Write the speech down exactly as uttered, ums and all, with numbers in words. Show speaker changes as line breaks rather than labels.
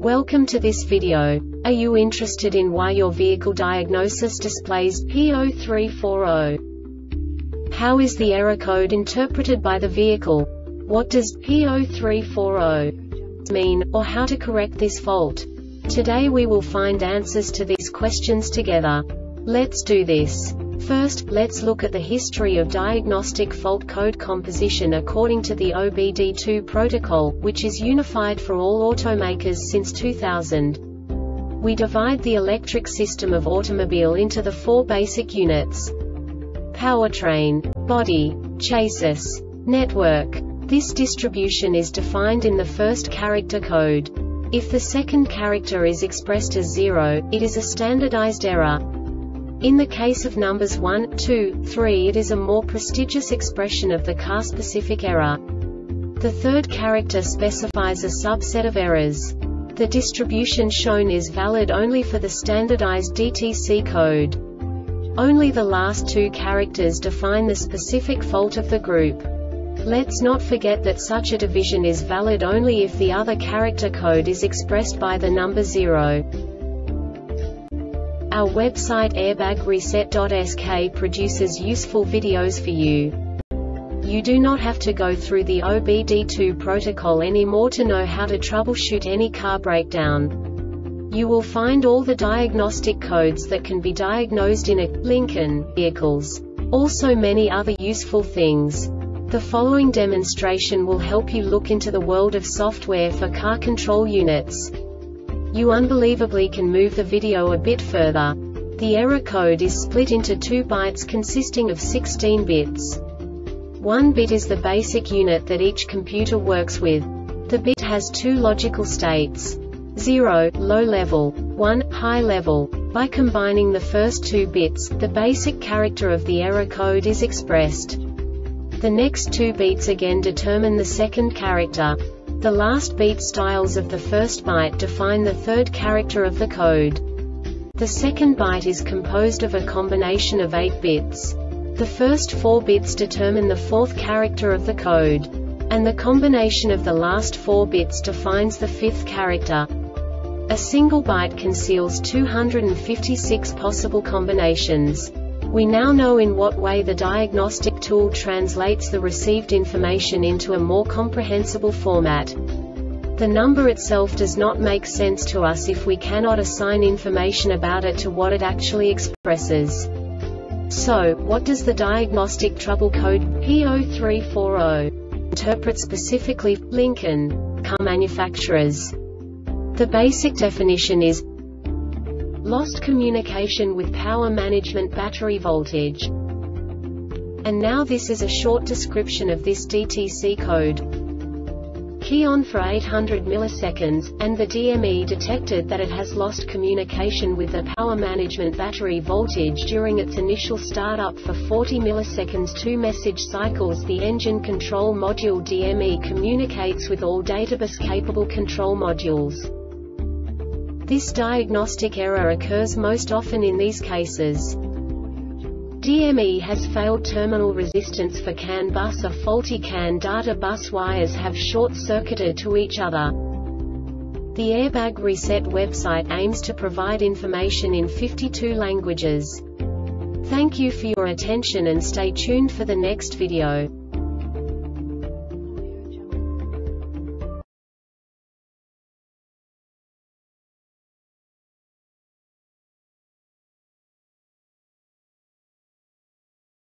Welcome to this video. Are you interested in why your vehicle diagnosis displays P zero three four zero? How is the error code interpreted by the vehicle? What does P zero three four zero mean, or how to correct this fault? Today we will find answers to these questions together. Let's do this. First, let's look at the history of diagnostic fault code composition according to the O B D two protocol, which is unified for all automakers since two thousand. We divide the electric system of automobile into the four basic units: powertrain, body, chassis, network. This distribution is defined in the first character code. If the second character is expressed as zero, it is a standardized error. In the case of numbers one, two, three, it is a more prestigious expression of the car-specific error. The third character specifies a subset of errors. The distribution shown is valid only for the standardized D T C code. Only the last two characters define the specific fault of the group. Let's not forget that such a division is valid only if the other character code is expressed by the number zero. Our website airbag reset dot S K produces useful videos for you. You do not have to go through the O B D two protocol anymore to know how to troubleshoot any car breakdown. You will find all the diagnostic codes that can be diagnosed in a Lincoln vehicles. Also many other useful things. The following demonstration will help you look into the world of software for car control units. You unbelievably can move the video a bit further. The error code is split into two bytes consisting of sixteen bits. One bit is the basic unit that each computer works with. The bit has two logical states: zero, low level, one, high level. By combining the first two bits, the basic character of the error code is expressed. The next two bits again determine the second character. The last beat styles of the first byte define the third character of the code. The second byte is composed of a combination of eight bits. The first four bits determine the fourth character of the code. And the combination of the last four bits defines the fifth character. A single byte conceals two hundred fifty-six possible combinations. We now know in what way the diagnostic tool translates the received information into a more comprehensible format. The number itself does not make sense to us if we cannot assign information about it to what it actually expresses. So, what does the diagnostic trouble code P zero three four zero interpret specifically for Lincoln car manufacturers? The basic definition is lost communication with power management battery voltage. And now this is a short description of this D T C code. Key on for eight hundred milliseconds, and the D M E detected that it has lost communication with the power management battery voltage during its initial startup for forty milliseconds. Two message cycles. The engine control module D M E communicates with all databus capable control modules. This diagnostic error occurs most often in these cases: D M E has failed terminal resistance for C A N bus. A faulty C A N data bus wires have short-circuited to each other. The Airbag Reset website aims to provide information in fifty-two languages. Thank you for your attention and stay tuned for the next video.